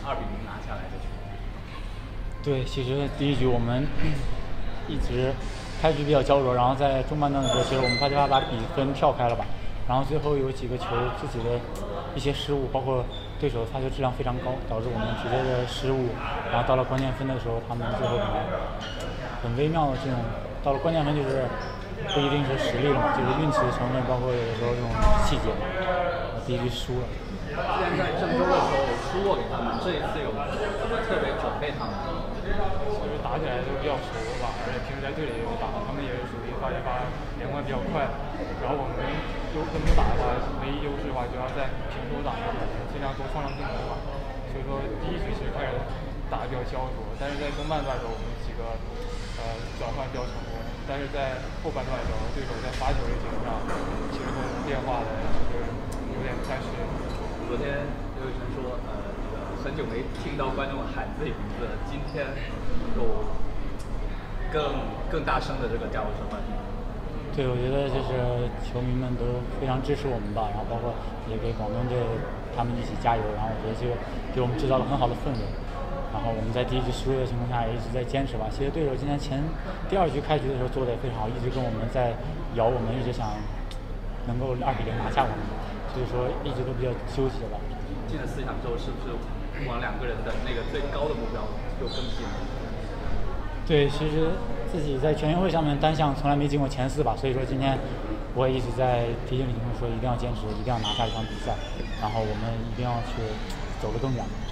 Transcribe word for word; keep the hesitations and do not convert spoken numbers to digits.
二比零拿下来的球。 对，其实第一局我们一直开局比较焦灼，然后在中半段的时候，其实我们发现把比分跳开了吧。然后最后有几个球自己的一些失误，包括对手发球质量非常高，导致我们直接的失误。然后到了关键分的时候，他们最后可能很微妙的这种，到了关键分就是不一定是实力了嘛，就是运气的成分，包括有的时候这种细节。第一局输了。 之前在郑州的时候输过给他们，这一次有怎么特别准备他们？ 其实打起来都比较熟吧，而且平时在队里也有打，他们也是属于发球发连贯比较快。然后我们优跟他们打的话，唯一优势的话就要在平手打上，尽量多创造进球吧。所以说第一局其实开始打得比较焦灼，但是在中半段的时候我们几个呃转换比较成功，但是在后半段的时候，对手在发球的基础上其实跟我们变化的就是有点不太适应。 昨天刘雨辰说，呃，这个很久没听到观众喊自己名字了，今天有更更大声的这个加油声了。 对，我觉得就是球迷们都非常支持我们吧，然后包括也给广东队他们一起加油，然后我觉得这个给我们制造了很好的氛围。然后我们在第一局输的情况下也一直在坚持吧。其实对手今天前第二局开局的时候做的也非常好，一直跟我们在咬我们，一直想能够二比零拿下我们，所以说一直都比较纠结吧。 进了四强之后，是不是往两个人的那个最高的目标就更近了？ 对，其实自己在全运会上面单项从来没进过前四吧，所以说今天我也一直在提醒李梦说一定要坚持，一定要拿下一场比赛，然后我们一定要去走得更远。